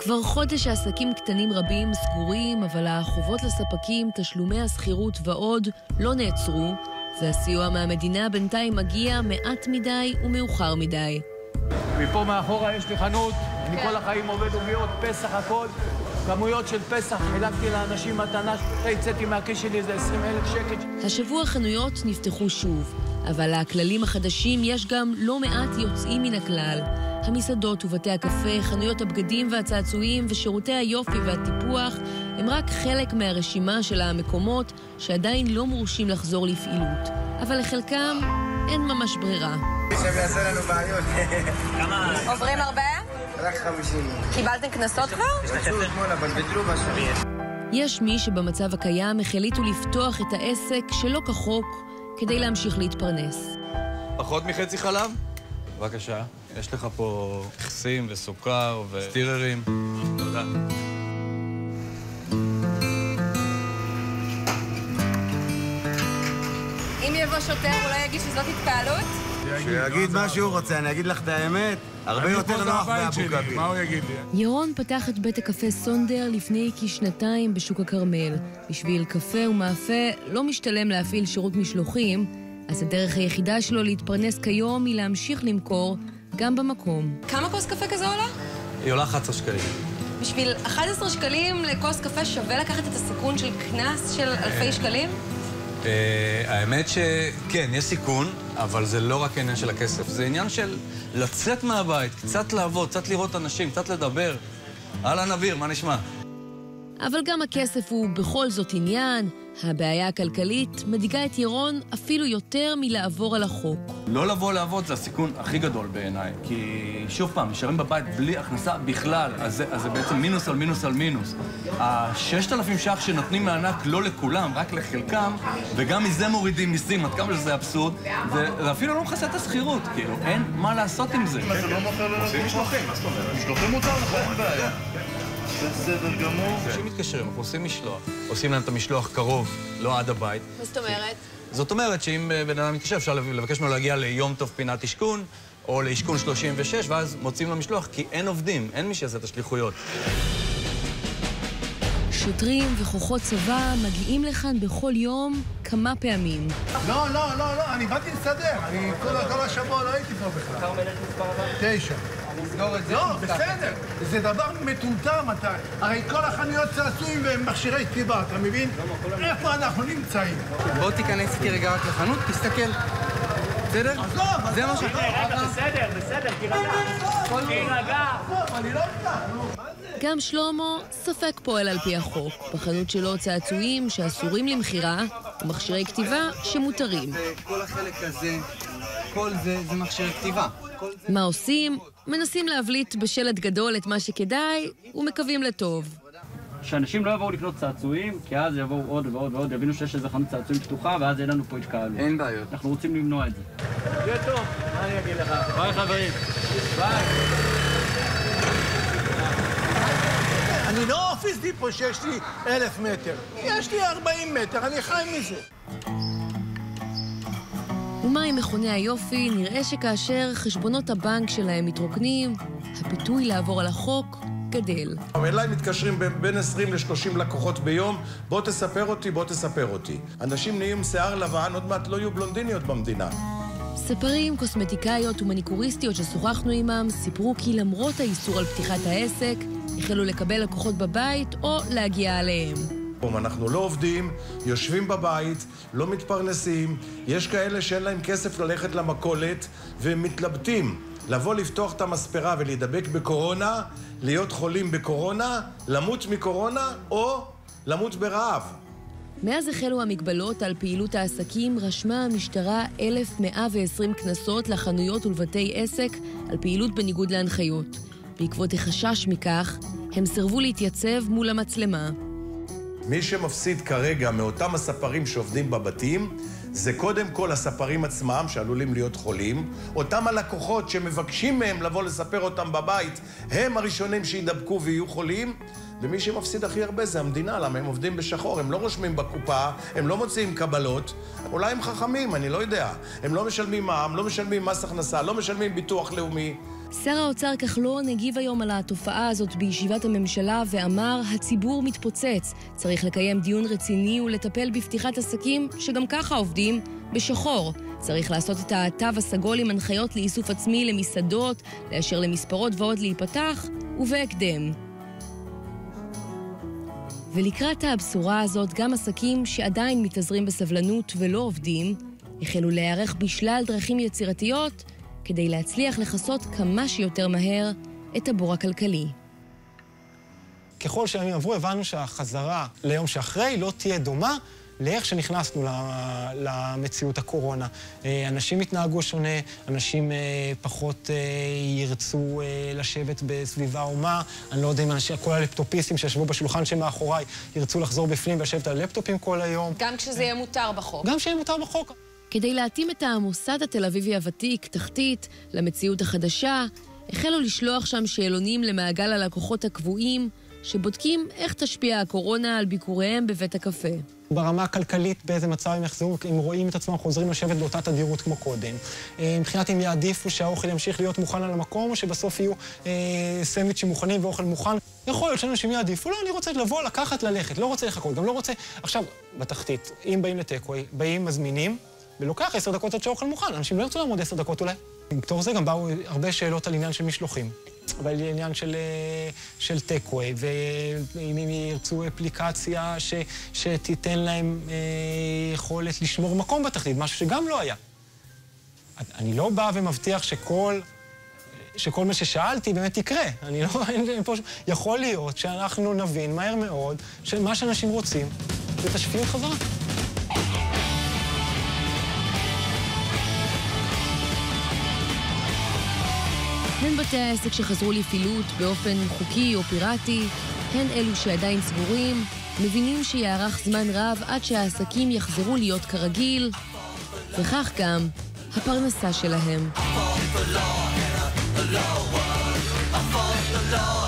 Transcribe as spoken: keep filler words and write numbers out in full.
כבר חודש העסקים קטנים רבים סגורים, אבל החובות לספקים, תשלומי השכירות ועוד לא נעצרו, והסיוע מהמדינה בינתיים מגיע מעט מדי ומאוחר מדי. מפה מאחורה יש לי חנות, אני כל החיים עובד עוגיות, פסח הכל, כמויות של פסח, חילקתי לאנשים מתנה, יצאתי מהכיס שלי איזה עשרים אלף שקל. השבוע חנויות נפתחו שוב, אבל לכללים החדשים יש גם לא מעט יוצאים מן הכלל. המסעדות ובתי הקפה, חנויות הבגדים והצעצועים ושירותי היופי והטיפוח הם רק חלק מהרשימה של המקומות שעדיין לא מורשים לחזור לפעילות. אבל לחלקם אין ממש ברירה. זה יעשה לנו בעיות. עוברים הרבה? רק חמישים. קיבלתם כנסות כבר? רצו אתמול, אבל ביטלו משהו. יש מי שבמצב הקיים החליטו לפתוח את העסק שלא כחוק כדי להמשיך להתפרנס. פחות מחצי חלב? בבקשה. יש לך פה כסים וסוכר וסטיררים. תודה. אם יבוא שוטר, הוא לא יגיד שזאת התקהלות? שיגיד מה שהוא רוצה, אני אגיד לך את האמת, הרבה יותר נוח באבו כביר. מה הוא יגיד לי? ירון פתח את בית הקפה סונדר לפני כשנתיים בשוק הכרמל. בשביל קפה ומאפה לא משתלם להפעיל שירות משלוחים, אז הדרך היחידה שלו להתפרנס כיום היא להמשיך למכור גם במקום. כמה כוס קפה כזה עולה? היא עולה אחת עשרה שקלים. בשביל אחד עשר שקלים לכוס קפה שווה לקחת את הסיכון של קנס של אלפי שקלים? האמת שכן, יש סיכון, אבל זה לא רק עניין של הכסף. זה עניין של לצאת מהבית, קצת לעבוד, קצת לראות אנשים, קצת לדבר. אהלן אביר, מה נשמע? אבל גם הכסף הוא בכל זאת עניין. הבעיה הכלכלית מדאיגה את ירון אפילו יותר מלעבור על החוק. לא לבוא לעבוד זה הסיכון הכי גדול בעיניי, כי שוב פעם, נשארים בבית בלי הכנסה בכלל, אז זה, אז זה בעצם מינוס על מינוס על מינוס. ה-ששת אלפים ש"ח שנותנים מענק לא לכולם, רק לחלקם, וגם מזה מורידים מיסים, עד כמה שזה אבסורד, זה אפילו לא מכסה את השכירות, כאילו, אין מה לעשות עם זה. זה לא מוכר לנו משלוחים, מה זאת אומרת? משלוחים מותר לך, אין בעיה. בסדר גמור. אנשים מתקשרים, אנחנו עושים משלוח. עושים להם את המשלוח קרוב, לא עד הבית. מה זאת אומרת? זאת אומרת שאם בן אדם מתקשר, אפשר לבקש ממנו להגיע ליום טוב פינת אשכון, או לאשכון שלושים ושש, ואז מוצאים לו משלוח, כי אין עובדים, אין מי שיעשה את השליחויות. שוטרים וכוחות צבא מגיעים לכאן בכל יום כמה פעמים. לא, לא, לא, לא, אני באתי לסדר. אני כל השבוע לא הייתי פה בכלל. אתה עומד את מספר הבא? תשע. נסגור את זה? לא, בסדר. זה דבר מטומטם, אתה. הרי כל החנויות צעצועים ומכשירי כתיבה, אתה מבין? איפה אנחנו נמצאים? בוא תיכנס איתי רגע רק לחנות, תסתכל. בסדר? אז לא, אבל... זה מה ש... רגע, בסדר, בסדר, תירגע. תירגע. אני לא אפתח, נו. גם שלמה ספק פועל על פי החוק. בחנות שלו צעצועים שאסורים למכירה ומכשירי כתיבה שמותרים. כל החלק הזה, כל זה, זה מכשירי כתיבה. מה עושים? מנסים להבליט בשלט גדול את מה שכדאי ומקווים לטוב. שאנשים לא יבואו לקנות צעצועים, כי אז יבואו עוד ועוד ועוד, יבינו שיש איזה חנות צעצועים פתוחה, ואז אין לנו פה התקהלות. אין בעיות. אנחנו רוצים למנוע את זה. תהיה טוב, מה אני אגיד לך? ביי חברים. ביי. אני לא אופיס דיפו שיש לי אלף מטר. יש לי ארבעים מטר, אני חי מזה. ומה עם מכוני היופי? נראה שכאשר חשבונות הבנק שלהם מתרוקנים, הפיתוי לעבור על החוק גדל. אליי מתקשרים בין עשרים לשלושים לקוחות ביום, בוא תספר אותי, בוא תספר אותי. אנשים נהיים שיער לבן, עוד מעט לא יהיו בלונדיניות במדינה. ספרים, קוסמטיקאיות ומניקוריסטיות ששוחחנו עמם סיפרו כי למרות האיסור על פתיחת העסק, החלו לקבל לקוחות בבית או להגיע עליהם. אנחנו לא עובדים, יושבים בבית, לא מתפרנסים, יש כאלה שאין להם כסף ללכת למכולת והם מתלבטים לבוא לפתוח את המספרה ולהידבק בקורונה, להיות חולים בקורונה, למות מקורונה או למות ברעב. מאז החלו המגבלות על פעילות העסקים, רשמה המשטרה אלף מאה ועשרים קנסות לחנויות ולבתי עסק על פעילות בניגוד להנחיות. בעקבות החשש מכך, הם סירבו להתייצב מול המצלמה. מי שמפסיד כרגע מאותם הספרים שעובדים בבתים, זה קודם כל הספרים עצמם שעלולים להיות חולים. אותם הלקוחות שמבקשים מהם לבוא לספר אותם בבית, הם הראשונים שידבקו ויהיו חולים. ומי שמפסיד הכי הרבה זה המדינה, למה הם עובדים בשחור, הם לא רושמים בקופה, הם לא מוציאים קבלות, אולי הם חכמים, אני לא יודע. הם לא משלמים מע"מ, לא משלמים מס הכנסה, לא משלמים ביטוח לאומי. שר האוצר כחלון הגיב היום על התופעה הזאת בישיבת הממשלה ואמר, הציבור מתפוצץ. צריך לקיים דיון רציני ולטפל בפתיחת עסקים שגם ככה עובדים בשחור. צריך לעשות את התו הסגול עם הנחיות לאיסוף עצמי למסעדות, לאשר למספרות ועוד להיפתח, ובהקדם. ולקראת הבשורה הזאת, גם עסקים שעדיין מתאזרים בסבלנות ולא עובדים, החלו להיערך בשלל דרכים יצירתיות, כדי להצליח לחסות כמה שיותר מהר את הבור הכלכלי. ככל שהימים עברו, הבנו שהחזרה ליום שאחרי לא תהיה דומה לאיך שנכנסנו למציאות הקורונה. אנשים התנהגו שונה, אנשים פחות ירצו לשבת בסביבה אומה. אני לא יודע אם אנשים, כל הלפטופיסטים שישבו בשולחן שמאחוריי ירצו לחזור בפנים ולשבת על לפטופים כל היום. גם כשזה יהיה מותר בחוק. גם כשיהיה מותר בחוק. כדי להתאים את המוסד התל אביבי הוותיק, תחתית, למציאות החדשה, החלו לשלוח שם שאלונים למעגל הלקוחות הקבועים, שבודקים איך תשפיע הקורונה על ביקוריהם בבית הקפה. ברמה הכלכלית, באיזה מצב הם יחזרו, אם רואים את עצמם חוזרים לשבת באותה תדירות כמו קודם. מבחינת אם יעדיפו שהאוכל ימשיך להיות מוכן על המקום, או שבסוף יהיו אה, סנדוויצ'ים מוכנים ואוכל מוכן. יכול להיות שאנשים יעדיפו, לא, אני רוצה לבוא, לקחת, ללכת, לא רוצה לחכות, גם לא רוצה... עכשיו, בתחתית, אם באים לטקווי, באים, מזמינים, ולוקח עשר דקות עד שהאוכל מוכן. אנשים לא ירצו לעמוד עשר דקות אולי. בתור זה גם באו הרבה שאלות על עניין של משלוחים. אבל עניין של, של טקווי, ואם הם ירצו אפליקציה ש, שתיתן להם אה, יכולת לשמור מקום בתחתית, משהו שגם לא היה. אני לא בא ומבטיח שכל, שכל מה ששאלתי באמת יקרה. אני לא, אין פה, יכול להיות שאנחנו נבין מהר מאוד שמה שאנשים רוצים זה תשפיות חזרה. הן בתי העסק שחזרו לפעילות באופן חוקי או פיראטי, הן אלו שעדיין סגורים, מבינים שיערך זמן רב עד שהעסקים יחזרו להיות כרגיל, וכך גם הפרנסה שלהם.